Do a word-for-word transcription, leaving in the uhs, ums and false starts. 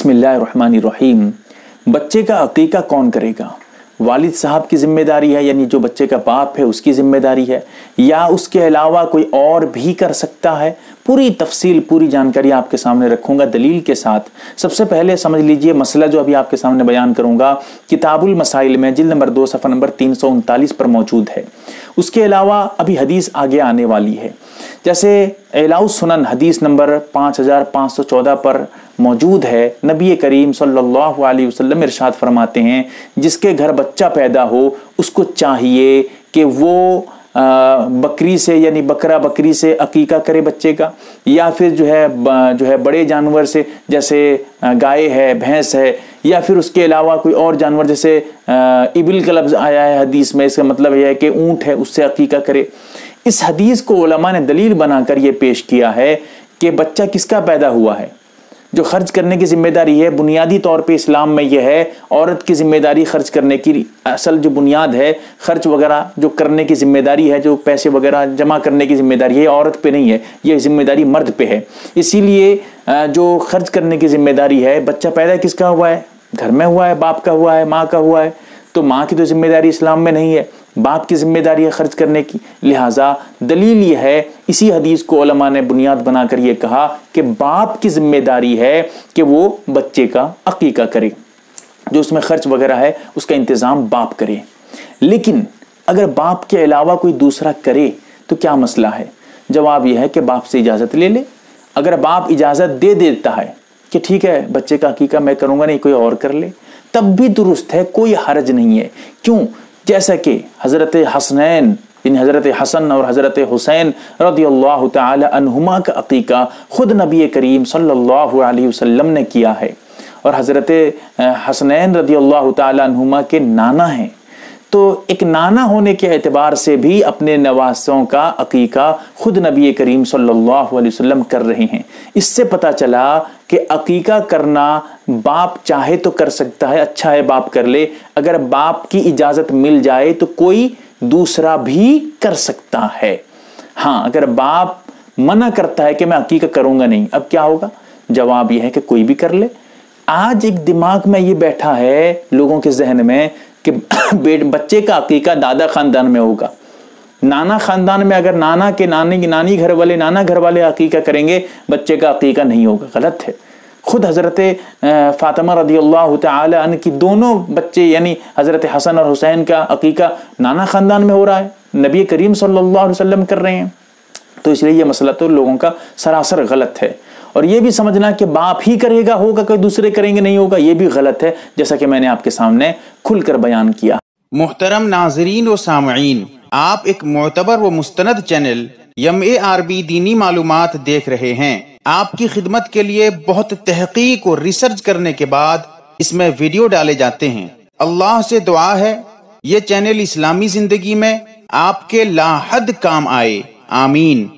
बिस्मिल्लाहिर्रहमानिर्रहीम। बच्चे का अकीका कौन करेगा? वालिद साहब की जिम्मेदारी है, यानी जो बच्चे का बाप है उसकी जिम्मेदारी है, या उसके अलावा कोई और भी कर सकता है? पूरी तफसील, पूरी जानकारी आपके सामने रखूंगा दलील के साथ। सबसे पहले समझ लीजिए मसला जो अभी आपके सामने बयान करूंगा किताबुल मसाइल में जिल्द नंबर दो सफ़ा नंबर तीन सौ उनतालीस पर मौजूद है। उसके अलावा अभी हदीस आगे आने वाली है, जैसे इलाउ सुनन हदीस नंबर पाँच हज़ार पाँच सौ चौदह पर मौजूद है। नबी करीम सल्लल्लाहु अलैहि वसल्लम इरशाद फरमाते हैं, जिसके घर बच्चा पैदा हो उसको चाहिए कि वो बकरी से यानी बकरा बकरी से अकीका करे बच्चे का, या फिर जो है जो है बड़े जानवर से, जैसे गाय है, भैंस है, या फिर उसके अलावा कोई और जानवर जैसे इबिल का लफ्ज़ आया है हदीस में, इसका मतलब यह है कि ऊँट है, उससे अकीका करे। इस हदीस को उलमा ने दलील बनाकर यह पेश किया है कि बच्चा किसका पैदा हुआ है, जो खर्च करने की जिम्मेदारी है बुनियादी तौर पे इस्लाम में यह है, औरत की जिम्मेदारी खर्च करने की, असल जो बुनियाद है खर्च वगैरह जो करने की जिम्मेदारी है, जो पैसे वगैरह जमा करने की जिम्मेदारी है, औरत पे नहीं है, ये जिम्मेदारी मर्द पे है। इसीलिए जो खर्च करने की जिम्मेदारी है, बच्चा पैदा किसका हुआ है? घर में हुआ है, बाप का हुआ है, माँ का हुआ है, तो माँ की तो जिम्मेदारी इस्लाम में नहीं है, बाप की जिम्मेदारी है खर्च करने की। लिहाजा दलील ये है, इसी हदीस को उलमा ने बुनियाद बनाकर ये कहा कि बाप की जिम्मेदारी है कि वो बच्चे का अकीका करे, जो उसमें खर्च वगैरह है उसका इंतजाम बाप करे। लेकिन अगर बाप के अलावा कोई दूसरा करे तो क्या मसला है? जवाब यह है कि बाप से इजाज़त ले ले। अगर बाप इजाज़त दे देता है कि ठीक है बच्चे का अकीका मैं करूँगा, नहीं कोई और कर ले, तब भी दुरुस्त है, कोई हर्ज नहीं है। क्यों? जैसा कि हज़रत हसनैन यानी हज़रत हसन और हज़रत हुसैन रदियल्लाहु ताला अन्हुमा का अकीका खुद नबी करीम सल्लल्लाहु अलैहि वसल्लम ने किया है, और हज़रत हसनैन रदियल्लाहु ताला अन्हुमा के नाना हैं, तो एक नाना होने के एतबार से भी अपने नवासों का अकीका खुद नबी करीम सल्लल्लाहु अलैहि वसल्लम कर रहे हैं। इससे पता चला कि अकीका करना बाप चाहे तो कर सकता है, अच्छा है बाप कर ले, अगर बाप की इजाज़त मिल जाए तो कोई दूसरा भी कर सकता है। हाँ, अगर बाप मना करता है कि मैं अकीका करूँगा नहीं, अब क्या होगा? जवाब यह है कि कोई भी कर ले। आज एक दिमाग में ये बैठा है लोगों के जहन में कि बेट बच्चे का अकीका दादा खानदान में होगा, नाना खानदान में अगर नाना के नानी की नानी घर वाले नाना घर वाले अकीका करेंगे बच्चे का अकीका नहीं होगा। गलत है। खुद हज़रत फातिमा रदियल्लाहु ताला अन्हा की दोनों बच्चे यानी हज़रत हसन और हुसैन का अकीका नाना खानदान में हो रहा है, नबी करीम सल्लल्लाहु अलैहि वसल्लम कर रहे हैं। तो इसलिए ये मसला तो लोगों का सरासर गलत है। और ये भी समझना कि बाप ही करेगा होगा, कोई दूसरे करेंगे नहीं होगा, ये भी गलत है, जैसा कि मैंने आपके सामने खुलकर बयान किया। मुहतरम नाज़रीन व सामईन, आप एक मोतबर व मुस्तनद channel M A R B दीनी मालूमात देख रहे हैं। आपकी खिदमत के लिए बहुत तहकीक और रिसर्च करने के बाद इसमें वीडियो डाले जाते हैं। अल्लाह से दुआ है ये चैनल इस्लामी जिंदगी में आपके लाहद काम आए। आमीन।